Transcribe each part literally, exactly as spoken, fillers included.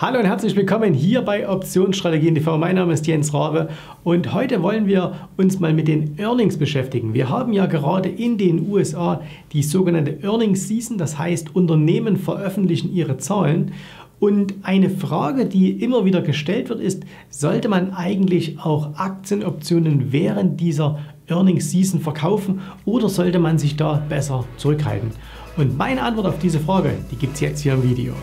Hallo und herzlich willkommen hier bei Optionsstrategien T V. Mein Name ist Jens Rabe und heute wollen wir uns mal mit den Earnings beschäftigen. Wir haben ja gerade in den U S A die sogenannte Earnings Season, das heißt Unternehmen veröffentlichen ihre Zahlen. Und eine Frage, die immer wieder gestellt wird, ist, sollte man eigentlich auch Aktienoptionen während dieser Earnings Season verkaufen oder sollte man sich da besser zurückhalten? Und meine Antwort auf diese Frage, die gibt es jetzt hier im Video.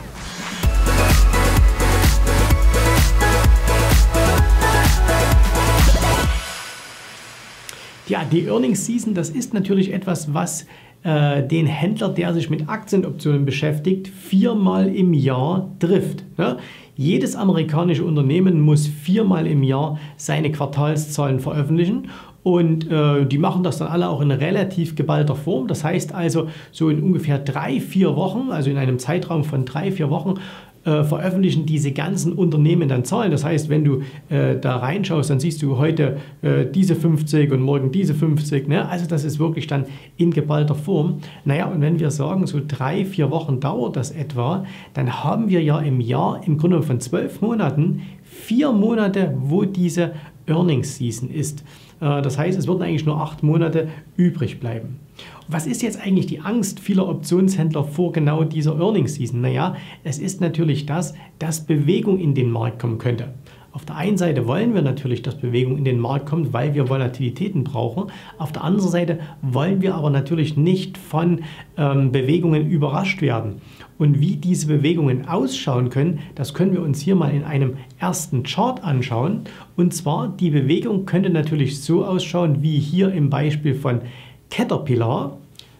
Ja, die Earnings Season, das ist natürlich etwas, was äh, den Händler, der sich mit Aktienoptionen beschäftigt, viermal im Jahr trifft. Ne? Jedes amerikanische Unternehmen muss viermal im Jahr seine Quartalszahlen veröffentlichen. Und äh, die machen das dann alle auch in relativ geballter Form. Das heißt also, so in ungefähr drei, vier Wochen, also in einem Zeitraum von drei, vier Wochen, äh, veröffentlichen diese ganzen Unternehmen dann Zahlen. Das heißt, wenn du äh, da reinschaust, dann siehst du heute äh, diese fünfzig und morgen diese fünfzig. Ne? Also das ist wirklich dann in geballter Form. Naja, und wenn wir sagen, so drei, vier Wochen dauert das etwa, dann haben wir ja im Jahr im Grunde von zwölf Monaten vier Monate, wo diese Earnings Season ist. Das heißt, es würden eigentlich nur acht Monate übrig bleiben. Was ist jetzt eigentlich die Angst vieler Optionshändler vor genau dieser Earnings Season? Naja, es ist natürlich das, dass Bewegung in den Markt kommen könnte. Auf der einen Seite wollen wir natürlich, dass Bewegung in den Markt kommt, weil wir Volatilitäten brauchen. Auf der anderen Seite wollen wir aber natürlich nicht von ähm, Bewegungen überrascht werden. Und wie diese Bewegungen ausschauen können, das können wir uns hier mal in einem ersten Chart anschauen. Und zwar, die Bewegung könnte natürlich so ausschauen, wie hier im Beispiel von Caterpillar.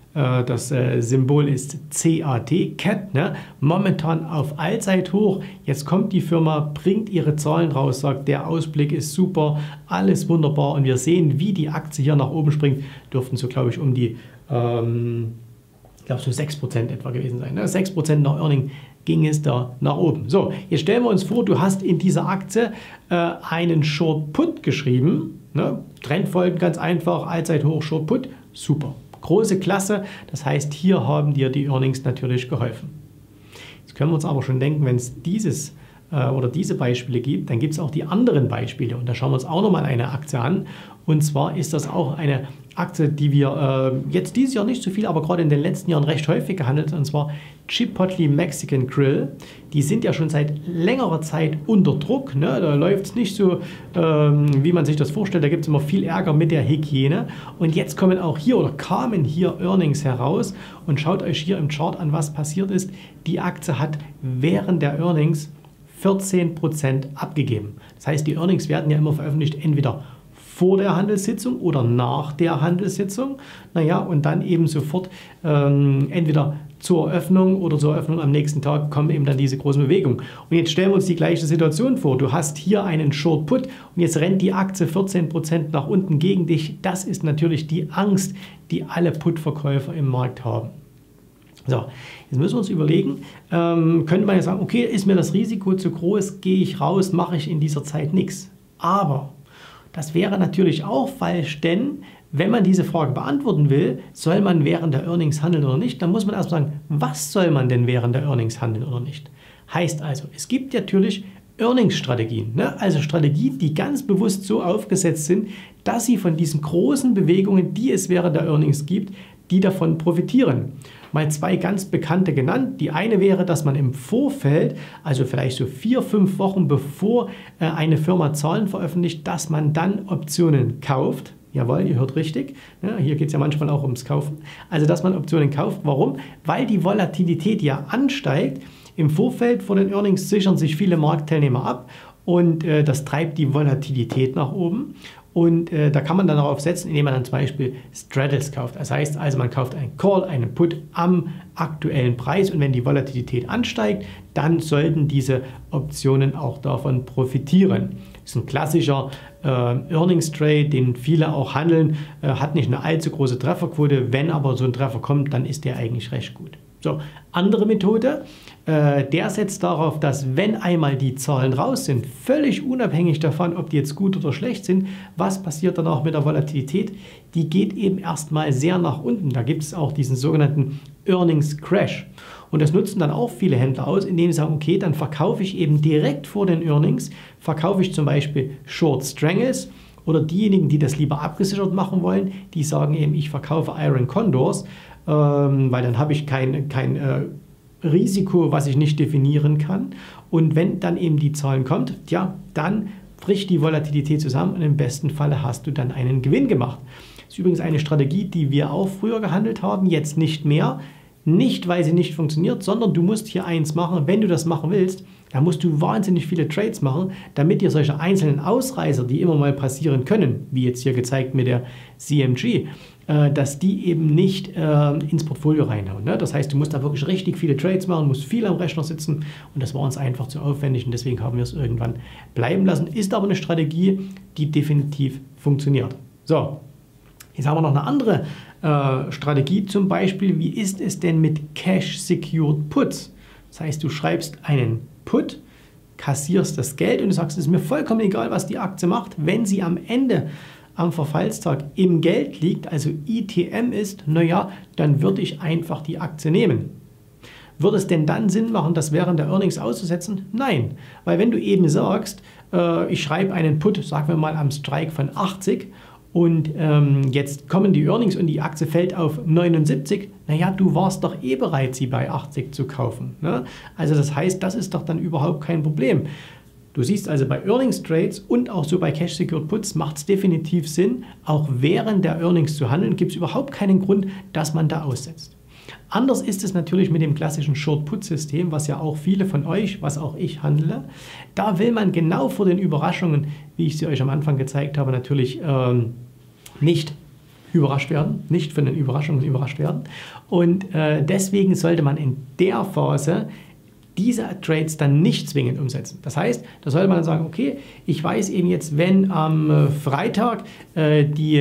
Das Symbol ist C A T, Cat, ne? Momentan auf Allzeithoch. Jetzt kommt die Firma, bringt ihre Zahlen raus, sagt, der Ausblick ist super, alles wunderbar. Und wir sehen, wie die Aktie hier nach oben springt. Dürften so, glaube ich, um die, ähm, ich glaube, so sechs Prozent etwa gewesen sein. Ne? sechs Prozent nach Earning ging es da nach oben. So, jetzt stellen wir uns vor, du hast in dieser Aktie äh, einen Short Put geschrieben. Ne? Trendfolgen ganz einfach, Allzeithoch, Short Put, super. Große Klasse, das heißt, hier haben dir die Earnings natürlich geholfen. Jetzt können wir uns aber schon denken, wenn es dieses äh, oder diese Beispiele gibt, dann gibt es auch die anderen Beispiele. Und da schauen wir uns auch nochmal eine Aktie an. Und zwar ist das auch eine Aktie, die wir äh, jetzt dieses Jahr nicht so viel, aber gerade in den letzten Jahren recht häufig gehandelt haben, und zwar Chipotle Mexican Grill. Die sind ja schon seit längerer Zeit unter Druck. Ne? Da läuft es nicht so, ähm, wie man sich das vorstellt. Da gibt es immer viel Ärger mit der Hygiene. Und jetzt kommen auch hier oder kamen hier Earnings heraus. Und schaut euch hier im Chart an, was passiert ist. Die Aktie hat während der Earnings vierzehn Prozent abgegeben. Das heißt, die Earnings werden ja immer veröffentlicht, entweder vor der Handelssitzung oder nach der Handelssitzung. Naja, und dann eben sofort ähm, entweder zur Eröffnung oder zur Eröffnung am nächsten Tag kommen eben dann diese großen Bewegungen. Und jetzt stellen wir uns die gleiche Situation vor. Du hast hier einen Short Put und jetzt rennt die Aktie vierzehn Prozent nach unten gegen dich. Das ist natürlich die Angst, die alle Put-Verkäufer im Markt haben. So, jetzt müssen wir uns überlegen, ähm, könnte man ja sagen, okay, ist mir das Risiko zu groß, gehe ich raus, mache ich in dieser Zeit nichts. Aber das wäre natürlich auch falsch, denn wenn man diese Frage beantworten will, soll man während der Earnings handeln oder nicht, dann muss man erst sagen, was soll man denn während der Earnings handeln oder nicht? Heißt also, es gibt natürlich Earnings-Strategien, ne? Also Strategien, die ganz bewusst so aufgesetzt sind, dass sie von diesen großen Bewegungen, die es während der Earnings gibt, die davon profitieren. Mal zwei ganz bekannte genannt. Die eine wäre, dass man im Vorfeld, also vielleicht so vier, fünf Wochen bevor äh, eine Firma Zahlen veröffentlicht, dass man dann Optionen kauft. Jawohl, ihr hört richtig. Ja, hier geht es ja manchmal auch ums Kaufen. Also, dass man Optionen kauft. Warum? Weil die Volatilität ja ansteigt. Im Vorfeld vor den Earnings sichern sich viele Marktteilnehmer ab und äh, das treibt die Volatilität nach oben. Und äh, da kann man dann darauf setzen, indem man dann zum Beispiel Straddles kauft. Das heißt also, man kauft einen Call, einen Put am aktuellen Preis und wenn die Volatilität ansteigt, dann sollten diese Optionen auch davon profitieren. Das ist ein klassischer äh, Earnings Trade, den viele auch handeln, äh, hat nicht eine allzu große Trefferquote. Wenn aber so ein Treffer kommt, dann ist der eigentlich recht gut. So, andere Methode, äh, der setzt darauf, dass wenn einmal die Zahlen raus sind, völlig unabhängig davon, ob die jetzt gut oder schlecht sind, was passiert dann auch mit der Volatilität, die geht eben erstmal sehr nach unten. Da gibt es auch diesen sogenannten Earnings Crash. Und das nutzen dann auch viele Händler aus, indem sie sagen, okay, dann verkaufe ich eben direkt vor den Earnings, verkaufe ich zum Beispiel Short Strangles, oder diejenigen, die das lieber abgesichert machen wollen, die sagen eben, ich verkaufe Iron Condors, ähm, weil dann habe ich kein, kein äh, Risiko, was ich nicht definieren kann. Und wenn dann eben die Zahlen kommt, ja, dann bricht die Volatilität zusammen und im besten Falle hast du dann einen Gewinn gemacht. Das ist übrigens eine Strategie, die wir auch früher gehandelt haben, jetzt nicht mehr. Nicht, weil sie nicht funktioniert, sondern du musst hier eins machen, wenn du das machen willst, dann musst du wahnsinnig viele Trades machen, damit dir solche einzelnen Ausreißer, die immer mal passieren können, wie jetzt hier gezeigt mit der C M G, äh, dass die eben nicht äh, ins Portfolio reinhauen. Ne? Das heißt, du musst da wirklich richtig viele Trades machen, musst viel am Rechner sitzen und das war uns einfach zu aufwendig und deswegen haben wir es irgendwann bleiben lassen. Ist aber eine Strategie, die definitiv funktioniert. So, jetzt haben wir noch eine andere äh, Strategie, zum Beispiel, wie ist es denn mit Cash Secured Puts? Das heißt, du schreibst einen Put, kassierst das Geld und du sagst, es ist mir vollkommen egal, was die Aktie macht, wenn sie am Ende am Verfallstag im Geld liegt, also I T M ist, naja, dann würde ich einfach die Aktie nehmen. Würde es denn dann Sinn machen, das während der Earnings auszusetzen? Nein, weil wenn du eben sagst, äh, ich schreibe einen Put, sagen wir mal am Strike von achtzig, und ähm, jetzt kommen die Earnings und die Aktie fällt auf neunundsiebzig, naja, du warst doch eh bereit, sie bei achtzig zu kaufen. Ne? Also das heißt, das ist doch dann überhaupt kein Problem. Du siehst also bei Earnings Trades und auch so bei Cash Secured Puts macht es definitiv Sinn, auch während der Earnings zu handeln, gibt es überhaupt keinen Grund, dass man da aussetzt. Anders ist es natürlich mit dem klassischen Short-Put-System, was ja auch viele von euch, was auch ich handle. Da will man genau vor den Überraschungen, wie ich sie euch am Anfang gezeigt habe, natürlich ähm, nicht überrascht werden, nicht von den Überraschungen überrascht werden. Und äh, deswegen sollte man in der Phase diese Trades dann nicht zwingend umsetzen. Das heißt, da sollte man dann sagen, okay, ich weiß eben jetzt, wenn am Freitag äh, die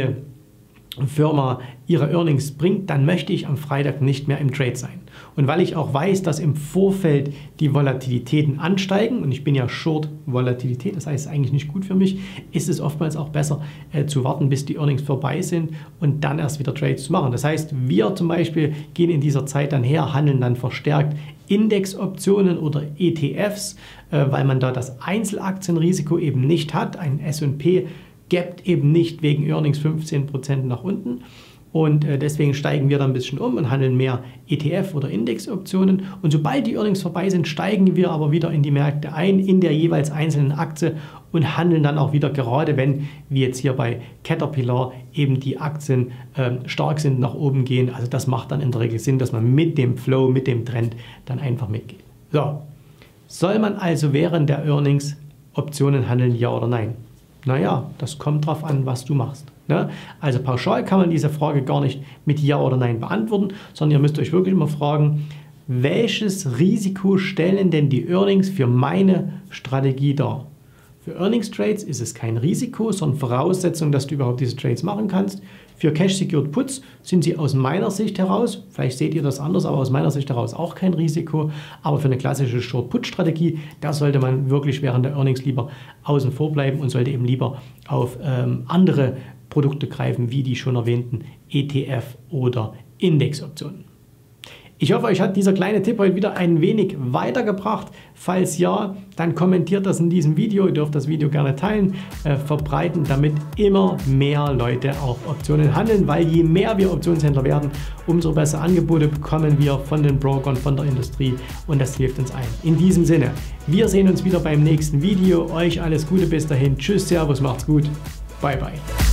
Firma ihre Earnings bringt, dann möchte ich am Freitag nicht mehr im Trade sein. Und weil ich auch weiß, dass im Vorfeld die Volatilitäten ansteigen und ich bin ja Short Volatilität, das heißt, es ist eigentlich nicht gut für mich, ist es oftmals auch besser äh, zu warten, bis die Earnings vorbei sind und dann erst wieder Trades zu machen. Das heißt, wir zum Beispiel gehen in dieser Zeit dann her, handeln dann verstärkt Indexoptionen oder E T Fs, äh, weil man da das Einzelaktienrisiko eben nicht hat. Ein S und P gapt eben nicht wegen Earnings fünfzehn Prozent nach unten und äh, deswegen steigen wir dann ein bisschen um und handeln mehr E T F oder Indexoptionen und sobald die Earnings vorbei sind, steigen wir aber wieder in die Märkte ein, in der jeweils einzelnen Aktie und handeln dann auch wieder, gerade wenn, wie jetzt hier bei Caterpillar, eben die Aktien äh, stark sind, nach oben gehen. Also das macht dann in der Regel Sinn, dass man mit dem Flow, mit dem Trend dann einfach mitgeht. So, soll man also während der Earnings Optionen handeln, ja oder nein? Naja, das kommt darauf an, was du machst. Ne? Also pauschal kann man diese Frage gar nicht mit Ja oder Nein beantworten, sondern ihr müsst euch wirklich immer fragen, welches Risiko stellen denn die Earnings für meine Strategie dar? Für Earnings Trades ist es kein Risiko, sondern Voraussetzung, dass du überhaupt diese Trades machen kannst. Für Cash Secured Puts sind sie aus meiner Sicht heraus, vielleicht seht ihr das anders, aber aus meiner Sicht heraus auch kein Risiko. Aber für eine klassische Short-Put-Strategie, da sollte man wirklich während der Earnings lieber außen vor bleiben und sollte eben lieber auf ähm, andere Produkte greifen, wie die schon erwähnten E T F oder Indexoptionen. Ich hoffe, euch hat dieser kleine Tipp heute wieder ein wenig weitergebracht. Falls ja, dann kommentiert das in diesem Video. Ihr dürft das Video gerne teilen, äh, verbreiten, damit immer mehr Leute auch Optionen handeln, weil je mehr wir Optionshändler werden, umso bessere Angebote bekommen wir von den Brokern, von der Industrie und das hilft uns allen. In diesem Sinne, wir sehen uns wieder beim nächsten Video. Euch alles Gute bis dahin. Tschüss, Servus, macht's gut. Bye, bye.